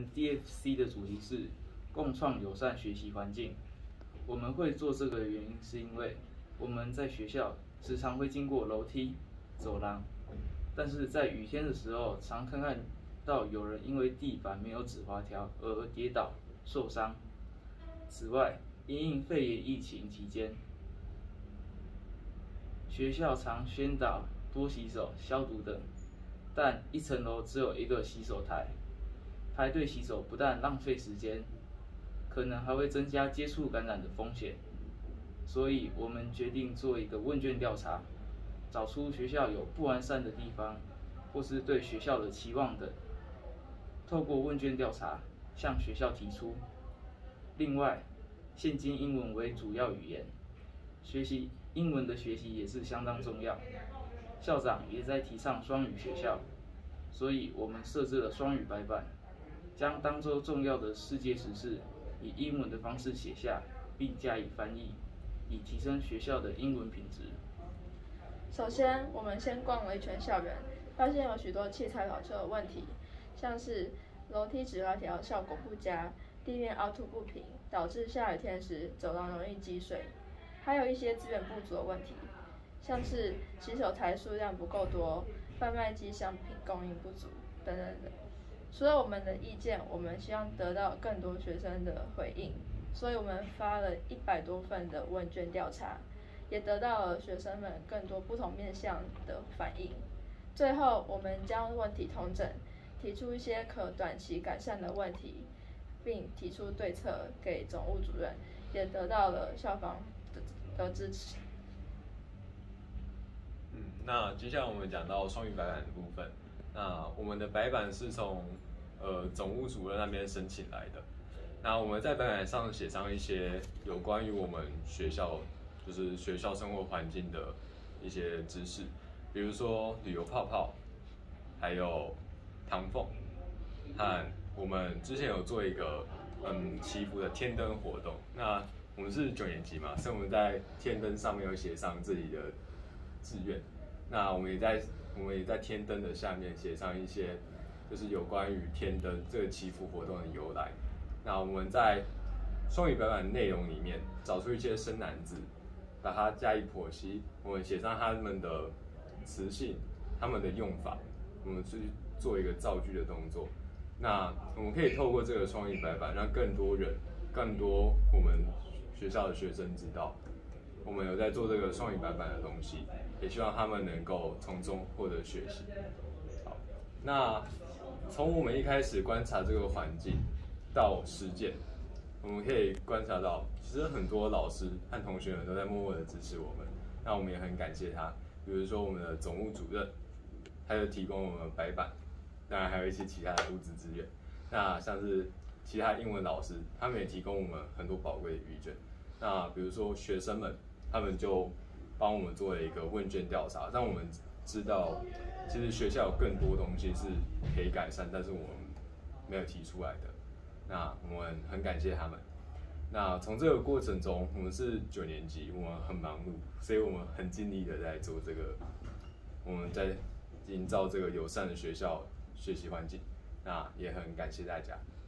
们 DFC 的主题是共创友善学习环境。我们会做这个的原因是因为我们在学校时常会经过楼梯、走廊，但是在雨天的时候，常看到有人因为地板没有纸滑条而跌倒受伤。此外，因应肺炎疫情期间，学校常宣导多洗手、消毒等，但一层楼只有一个洗手台，排队洗手不但浪费时间，可能还会增加接触感染的风险。所以我们决定做一个问卷调查，找出学校有不完善的地方，或是对学校的期望等，透过问卷调查向学校提出。另外，现今英文为主要语言，英文的学习也是相当重要。校长也在提倡双语学校，所以我们设置了双语白板，将当周重要的世界时事以英文的方式写下，并加以翻译，以提升学校的英文品质。 首先，我们先逛了一圈校园，发现有许多器材老旧的问题，像是楼梯纸滑条效果不佳，地面凹凸不平，导致下雨天时走廊容易积水，还有一些资源不足的问题，像是洗手台数量不够多、贩卖机商品供应不足等等等。除了我们的意见，我们希望得到更多学生的回应，所以我们发了100多份的问卷调查，也得到了学生们更多不同面向的反应。最后，我们将问题统整，提出一些可短期改善的问题，并提出对策给总务主任，也得到了校方的支持。 那接下来我们讲到双语白板的部分。那我们的白板是从总务主任那边申请来的。那我们在白板上写上一些有关于我们学校，就是学校生活环境的一些知识，比如说旅游泡泡，还有唐凤，和我们之前有做一个祈福的天灯活动。那我们是9年级嘛，所以我们在天灯上面有写上自己的志愿。那我们也在天灯的下面写上一些，就是有关于天灯这个祈福活动的由来。那我们在双语白板内容里面找出一些生难字，把它加以剖析，我们写上他们的词性、他们的用法，我们去做一个造句的动作。那我们可以透过这个双语白板，让更多我们学校的学生知道，我们有在做这个双语白板的东西，也希望他们能够从中获得学习。好，那从我们一开始观察这个环境到实践，我们可以观察到，其实很多老师和同学们都在默默的支持我们。那我们也很感谢他，比如说我们的总务主任，他就提供我们白板，当然还有一些其他的物质资源。那像是其他英文老师，他们也提供我们很多宝贵的语卷。那比如说学生们，他们就帮我们做了一个问卷调查，让我们知道，其实学校有更多东西是可以改善，但是我们没有提出来的。那我们很感谢他们。那从这个过程中，我们是9年级，我们很忙碌，所以我们很尽力的在做这个，我们在营造这个友善的学校学习环境。那也很感谢大家。